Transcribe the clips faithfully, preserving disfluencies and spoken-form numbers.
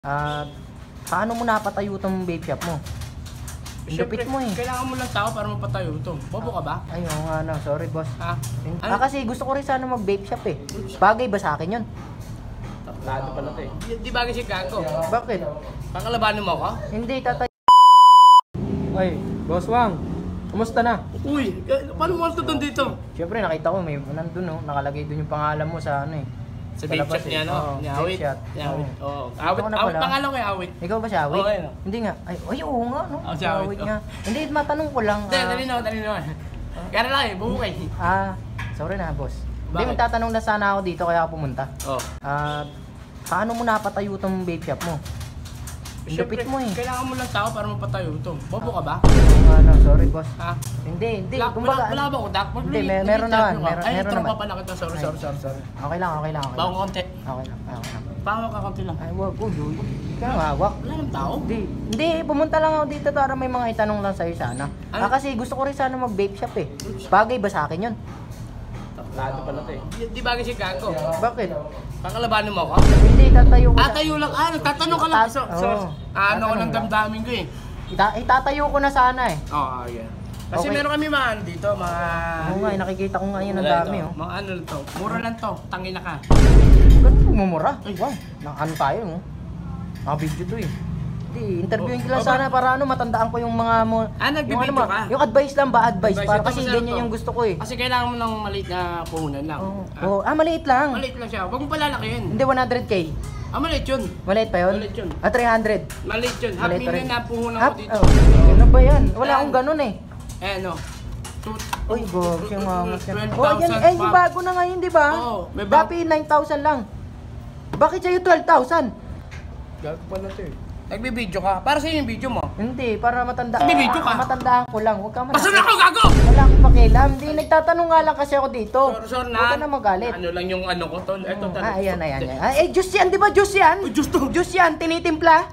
Ah, paano mo napatayo itong vape shop mo? Lupit mo eh. Kailangan mo lang tao para mapatayo ito. Bobo ka ba? Ay, oo nga no. Sorry, boss. Ha? Ah, kasi gusto ko rin sana mag-vape shop eh. Bagay ba sa akin yun? Taplado pala ito eh. Di, di bagay si Gago. Bakit? Kakalabanin mo ako? Hindi, tatay. Ay, boss Wang. Kumusta na? Uy, paano mo ito dito? Siyempre, nakita ko may nandun no. Nakalagay dun yung pangalan mo sa ano eh. Sa vape shop niya, no? Ni Awit. Ni Awit. Oo. Awit, Awit, pangalan ko yung Awit. Ikaw ba si Awit? Oo, ayun. Hindi nga. Ay, ay oo nga, no? Oh, si Awit, nga. Hindi, matanong ko lang. Hindi, dali na, dali na. Kaya lang eh, bumukay. Ah, sorry na, boss. Hindi, Bakit? magtatanong na sana ako dito kaya ako pumunta. Oo. Ah, paano mo napatayo itong vape shop mo? Lupit mo eh. Kailangan mo lang tao para mapatayo ito. Bobo ka ba? Oo nga no, sorry boss. Ha? Hindi, hindi. Wala, Kumbaga, wala, wala ba utak? Hindi, may- meron naman, meron- Ay, meron tropa naman. pala kita. Sorry, Ay. sorry, sorry, sorry. okay lang, okay lang, okay Bago lang. konti. Okay lang, okay lang. Bago ka konti lang. Ay, wag ko, dude. Kaya mawak. Wala nang tao? Hindi, hindi, pumunta lang ako dito para may mga itanong lang sa'yo sana. Ano? Ah, kasi gusto ko rin sana mag-vape shop eh. Bagay ba sa akin yun? Taplado pala ito eh. Di, di bagay si Gago. Bakit? Kakalabanin mo ako? Hindi, tatayo ko Ah, na. tayo lang. Ah, nagtatanong ka lang. Tat- So, so, oo. ano ko Tatanong ng lang. damdamin ko eh. Ita- itatayo ko na sana eh. Oo, oh, yeah. Kasi Okay. meron kami mga ano dito, mga... Oo nga, eh, nakikita ko nga yun ang Wala dami ito. oh. Mga ano lang to. Mura lang to. Tangina ka. Ganun mumura. Ay. Wow, naka-ano tayo no? Naka-video to eh. Hindi, interviewin ko lang Oh, sana para ano, matandaan ko yung mga mo. Ah, yung, nagbibideo ano, ma- ka? yung advice lang ba? Advice, Advice, para ito kasi masarap ganyan to. yung gusto ko eh. Kasi kailangan mo ng maliit na puhunan lang. Oo, Ah, oh, ah, maliit lang. Maliit lang siya. Huwag mo palalakihin. Hindi, one hundred K. Ah, maliit yun. Maliit pa yun? Maliit yun. Ah, three hundred. Maliit yun. Half Maliit pa million rin. na puhunan ko Half? dito. Oh, ano ba yan? Wala Yan. akong ganun eh. Eh, no. Uy, go, siya mga twelve Oh, yan, thousand eh, yung bago na ngayon, di ba? Oo, may bago. Dati nine thousand lang. Bakit sa'yo twelve thousand? Gago pa na to eh. Nagbibideo ka. Para sa'yo yung video mo. Hindi, para matandaan. Nagbibideo ka? Matandaan ko lang. Huwag ka man. Basta na ako, gago! Wala akong pakialam. Hindi, nagtatanong nga lang kasi ako dito. Sorry, sorry na. Huwag ka na magalit. Ano lang yung ano ko, tol. Eto, Hmm. tol. Ah, ayan, ayan, ayan. Ah, eh, juice yan, di ba? Juice yan? Uy, juice to. Juice yan, tinitimpla.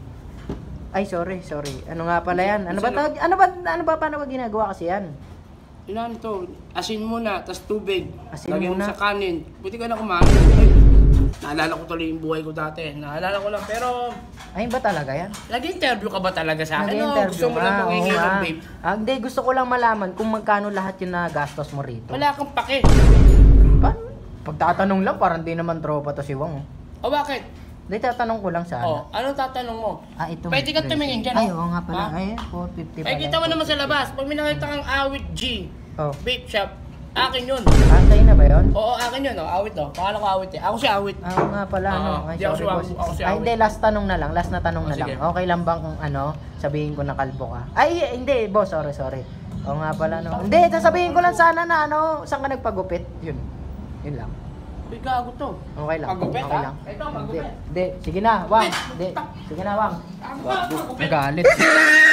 Ay, sorry, sorry. Ano nga pala yan? Ano ba Sino? tawag? Ano ba, ano ba, paano ba ginagawa kasi yan? Ilan to? Asin muna, tas tubig. Asin Lagyan mo muna? sa kanin. Buti ka na kumain. Ay, naalala ko tuloy yung buhay ko dati. Naalala ko lang. Pero, Ay, ba talaga yan? nag-interview ka ba talaga sa akin? Nag-interview Gusto mo lang ka, mangingi oo ng nga. vape? Ah, hindi, gusto ko lang malaman kung magkano lahat yung nagastos mo rito. Wala kang pake. Pa- Pagtatanong lang, parang di naman tropa to si Wang. O bakit? Hindi, tatanong ko lang sana. O, anong tatanong mo? Ah, ito. Pwede kang tumingin dyan, Ay, oh. oo nga pala. Ha? Ay, four fifty pala. Ay, kita mo naman sa labas. Pag may nakita kang Awit G, Oh. vape shop, akin yun. Ah, sa'yo na ba yun? Oo, akin yun. Oh. Awit, oh. Pangalan ko Awit eh. Ako si Awit. Ah, oo nga pala, Oo, no. Ay, di ako sorry, si Wang, boss. ako si Ay, Awit. hindi, last tanong na lang. Last na tanong Oh, na lang. sige. Okay lang bang kung ano, sabihin ko na kalbo ka? Ay, hindi, boss, sorry, sorry. Oo nga pala, no. Hindi, sasabihin ko lang sana na ano, saan ka nagpagupit? Yun. Yun lang. Uy, gago to. Okay lang. Pagupit, okay ha? lang. Ito, Hindi, pagupit. hindi. Sige na, Wang. Hindi. Sige na, Wang. Gago, pagupit. Nagalit.